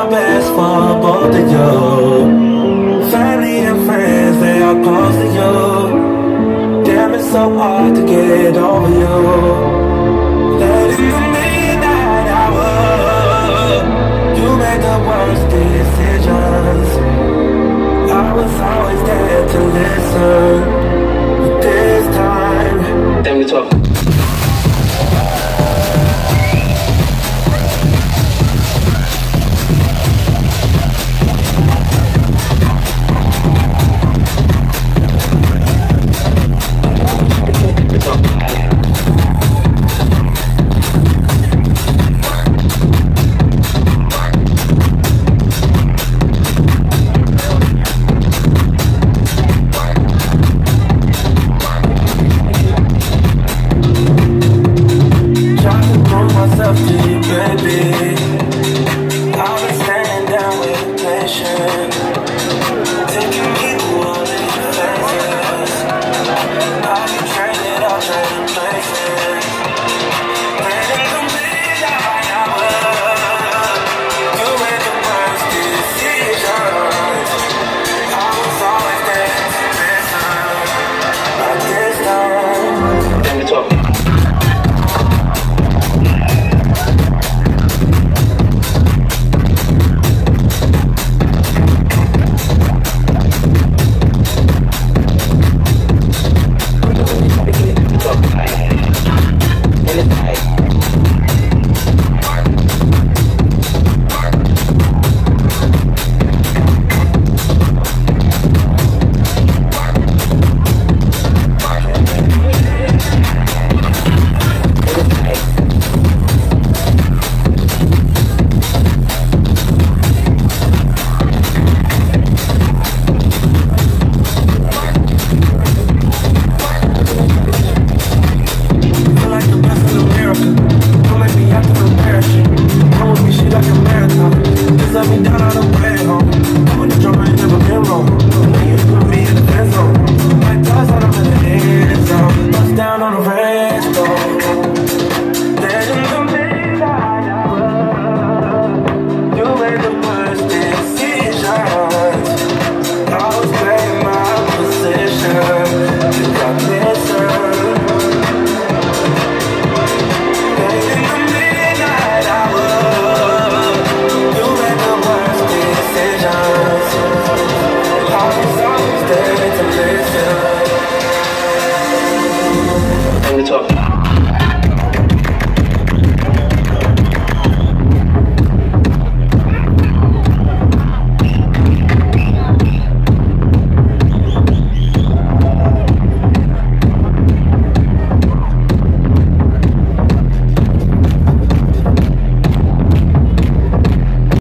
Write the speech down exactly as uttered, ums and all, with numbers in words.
best for both of you. Family and friends, they are close to you. Damn, it's so hard to get over you. Late in the midnight hour, you made the worst decisions. I was always there to listen, but this time, damn, it's tough. Talk.